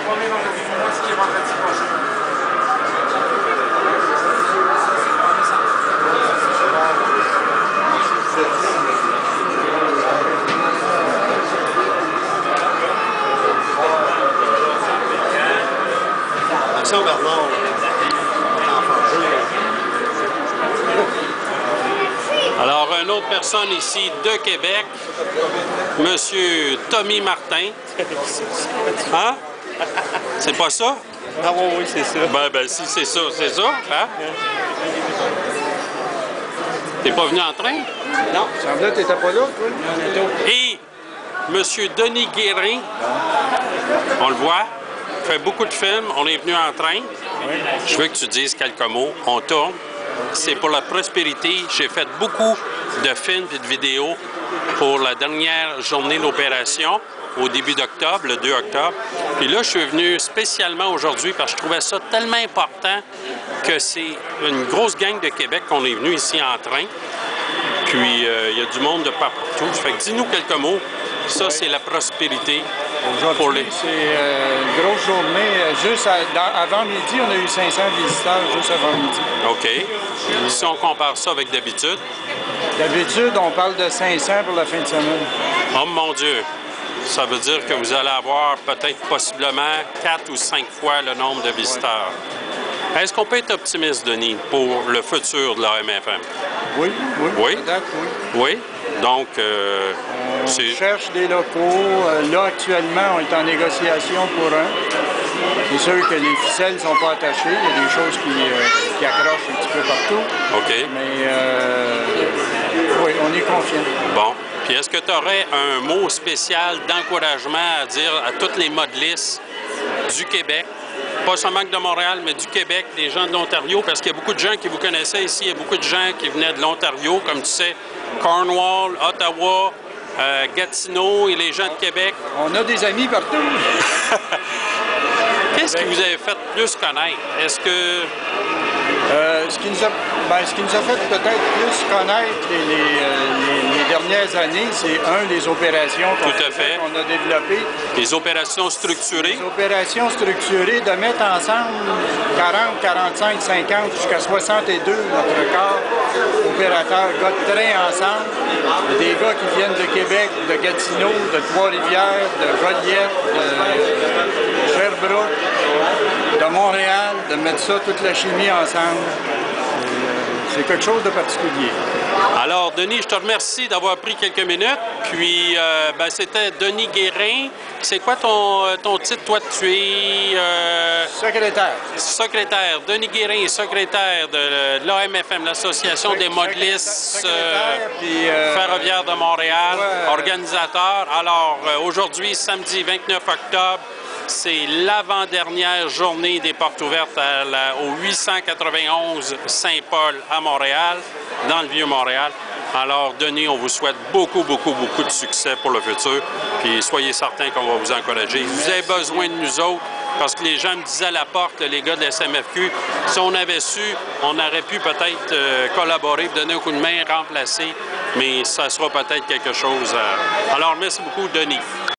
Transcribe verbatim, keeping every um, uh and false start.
premier vendredi du mois, ce qui est vendredi prochain. Attention, Bernard. Alors, une autre personne ici de Québec, Monsieur Tommy Martin. Hein? C'est pas ça? Ah oui, oui, c'est ça. Ben, ben, si c'est ça, c'est ça. Hein? T'es pas venu en train? Non, il semblait que t'étais pas là, toi. Et Monsieur Denis Guérin, on le voit, fait beaucoup de films, on est venu en train. Oui. Je veux que tu dises quelques mots, on tourne. C'est pour la prospérité. J'ai fait beaucoup de films et de vidéos pour la dernière journée d'opération au début d'octobre, le deux octobre. Puis là, je suis venu spécialement aujourd'hui parce que je trouvais ça tellement important que c'est une grosse gang de Québec qu'on est venu ici en train. Puis, euh, il y a du monde de partout. Fait que dis-nous quelques mots. Ça, c'est la prospérité. Aujourd'hui, les... c'est euh, une grosse journée. Juste à, dans, avant midi, on a eu cinq cents visiteurs juste avant midi. OK. Si on compare ça avec d'habitude? D'habitude, on parle de cinq cents pour la fin de semaine. Oh mon Dieu! Ça veut dire que vous allez avoir peut-être possiblement quatre ou cinq fois le nombre de visiteurs. Ouais. Est-ce qu'on peut être optimiste, Denis, pour le futur de l'A M F M? Oui, oui. Oui? Peut-être, oui. Oui? Donc, euh, on cherche des locaux. Là, actuellement, on est en négociation pour un. C'est sûr que les ficelles ne sont pas attachées. Il y a des choses qui, euh, qui accrochent un petit peu partout. OK. Mais euh, oui, on est confiant. Bon. Puis est-ce que tu aurais un mot spécial d'encouragement à dire à toutes les modelistes du Québec, pas seulement de Montréal, mais du Québec, des gens de l'Ontario, parce qu'il y a beaucoup de gens qui vous connaissaient ici, il y a beaucoup de gens qui venaient de l'Ontario, comme tu sais, Cornwall, Ottawa, euh, Gatineau et les gens de Québec. On a des amis partout. Qu'est-ce qui vous avait fait plus connaître? Est-ce que... Euh, ce, qui nous a, ben, ce qui nous a fait peut-être plus connaître les, les, les, les dernières années, c'est un, les opérations qu'on a développées. Les opérations structurées. Les opérations structurées, de mettre ensemble quarante, quarante-cinq, cinquante, jusqu'à soixante-deux, notre corps opérateurs, gars de train ensemble. Des gars qui viennent de Québec, de Gatineau, de Trois-Rivières, de Joliette, de Sherbrooke, de Montréal, de mettre ça, toute la chimie ensemble. C'est quelque chose de particulier. Alors, Denis, je te remercie d'avoir pris quelques minutes. Puis, euh, ben, c'était Denis Guérin. C'est quoi ton, ton titre? Toi, tu es... Euh... Secrétaire. Secrétaire. Denis Guérin, secrétaire de l'A M F M, l'Association des modelistes euh, euh, ferroviaires de Montréal, ouais. Organisateur. Alors, euh, aujourd'hui, samedi vingt-neuf octobre, c'est l'avant-dernière journée des portes ouvertes à la, au huit cent quatre-vingt-onze Saint-Paul à Montréal, dans le Vieux-Montréal. Alors, Denis, on vous souhaite beaucoup, beaucoup, beaucoup de succès pour le futur. Puis soyez certains qu'on va vous encourager. Vous avez besoin de nous autres, parce que les gens me disaient à la porte, les gars de la S M F Q, si on avait su, on aurait pu peut-être euh, collaborer, donner un coup de main, remplacer, mais ça sera peut-être quelque chose. À... Alors, merci beaucoup, Denis.